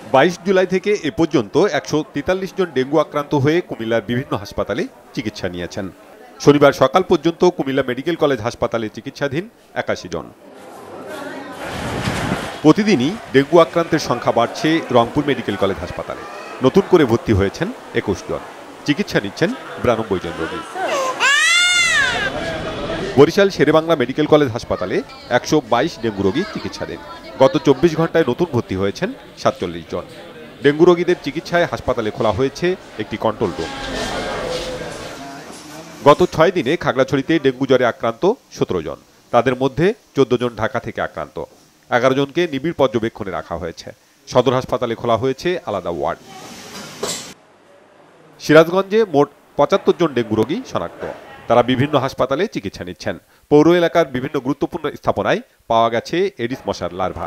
22 জুলাই থেকে এ পর্যন্ত 143 জন ডেঙ্গু আক্রান্ত হয়ে কুমিল্লার বিভিন্ন হাসপাতালে চিকিৎসা নিয়েছেন। শনিবার সকাল পর্যন্ত কুমিল্লা মেডিকেল কলেজ হাসপাতালে চিকিৎসাধীন 81 জন। প্রতিদিনই ডেঙ্গু আক্রান্তের সংখ্যা বাড়ছে রংপুর মেডিকেল কলেজ হাসপাতালে। নতুন করে ভর্তি হয়েছেন 21 জন। চিকিৎসা নিচ্ছেন 92 জন রোগী। বরিশাল শেরেবাংলা মেডিকেল কলেজ হাসপাতালে 122 ডেঙ্গু রোগী চিকিৎসাধীন। গত 24 ঘন্টায় নতুন ভর্তি হয়েছেন 47 জন। ডেঙ্গু রোগীদের চিকিৎসায় হাসপাতালে খোলা হয়েছে একটি কন্ট্রোল রুম। গত 6 দিনে খাগড়াছড়িতে ডেঙ্গু জ্বরে আক্রান্ত 17 জন। তাদের মধ্যে 14 জন ঢাকা থেকে আক্রান্ত। 11 জনকে নিবিড় পর্যবেক্ষণে রাখা হয়েছে। সদর হাসপাতালে খোলা হয়েছে আলাদা ওয়ার্ড। সিরাজগঞ্জে মোট 75 জন ডেঙ্গু রোগী শনাক্ত। তারা বিভিন্ন হাসপাতালে চিকিৎসা নিচ্ছেন। পৌর এলাকার বিভিন্ন গুরুত্বপূর্ণ স্থাপনায় পাওয়া গেছে এডিস মশার লার্ভা।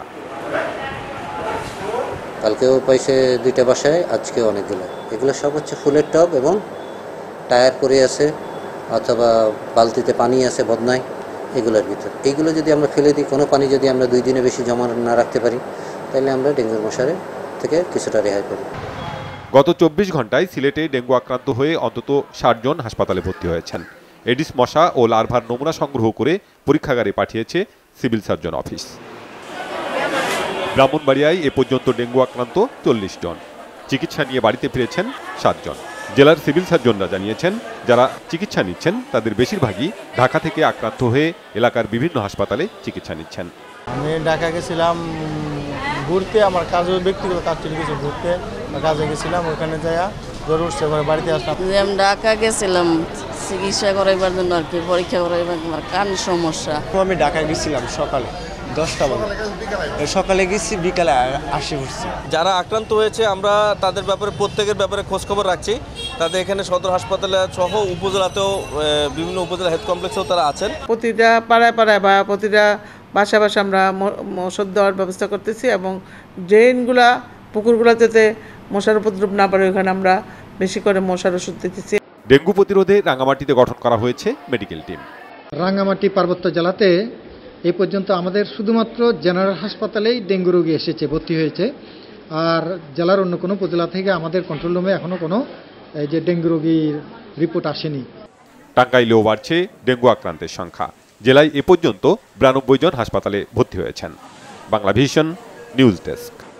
কালকেও পাইছে 2টা বাসায়, আজকে অনেকগুলো। এগুলো সব হচ্ছে ফুলের টব এবং টায়ার পরে আছে অথবা বালতিতে পানি আছে বদনায়, এগুলোর ভিতর। এইগুলো যদি আমরা ফেলে দিই, কোনো পানি যদি আমরা 2 দিনে বেশি জমা না রাখতে পারি, তাহলে আমরা ডেঙ্গুর মশারে থেকে কিছুটা রেহাই পাবো। গত 24 ঘন্টায় সিলেটে ডেঙ্গু আক্রান্ত হয়ে অন্তত 60 জন হাসপাতালে ভর্তি হয়েছেন। এডিস মশা ও লার্ভার নমুনা সংগ্রহ করে পরীক্ষাগারে পাঠিয়েছে সিভিল সার্জন অফিস। ব্রাহ্মণবাড়িয়ায় এ পর্যন্ত ডেঙ্গু আক্রান্ত 40 জন। চিকিৎসা নিয়ে বাড়িতে ফিরেছেন 7 জন। জেলার সিভিল সার্জনরা জানিয়েছেন, যারা চিকিৎসা নিচ্ছেন তাদের বেশিরভাগই ঢাকা থেকে আক্রান্ত হয়ে এলাকার বিভিন্ন হাসপাতালে চিকিৎসা নিচ্ছেন। আমি ঢাকা গেছিলাম ঘুরতে, আমার কাজে ব্যক্তিগত কাজ ছিল, কিছু ঘুরতে কাজে গেছিলাম। ওখানে যাইয়া জ্বর উঠছে, বাড়িতে আসলাম। আমি ঢাকা গেছিলাম চিকিৎসা করাইবার জন্য আর কি, পরীক্ষা করাইবার, আমার কান সমস্যা। আমি ঢাকা গেছিলাম সকালে 10টা বাজে, সকালে গেছি, বিকালে আসি পড়ছি। যারা আক্রান্ত হয়েছে আমরা তাদের ব্যাপারে প্রত্যেকের ব্যাপারে খোঁজখবর রাখছি। তাদের এখানে সদর হাসপাতালে সহ উপজেলাতেও বিভিন্ন উপজেলা হেলথ কমপ্লেক্সেও তারা আছেন। প্রতিটা পাড়ায় পাড়ায় বা প্রতিটা বাসা বাসা আমরা ওষুধ দেওয়ার ব্যবস্থা করতেছি এবং ড্রেনগুলা পুকুরগুলো যাতে মশার উপদ্রব না পারে ওখানে আমরা বেশি করে মশার ওষুধ দিতেছি। ডেঙ্গু প্রতিরোধে রাঙামাটিতে গঠন করা হয়েছে মেডিকেল টিম। রাঙামাটি পার্বত্য জেলাতে এই পর্যন্ত আমাদের শুধুমাত্র জেনারেল হাসপাতালেই ডেঙ্গু রোগী এসেছে, ভর্তি হয়েছে। আর জেলার অন্য কোনো উপজেলা থেকে আমাদের কন্ট্রোল রুমে এখনও কোনো যে ডেঙ্গু রোগীর রিপোর্ট আসেনি। টাঙ্গাইলেও বাড়ছে ডেঙ্গু আক্রান্তের সংখ্যা। জেলায় এ পর্যন্ত 92 জন হাসপাতালে ভর্তি হয়েছেন। Bangla Vision news desk.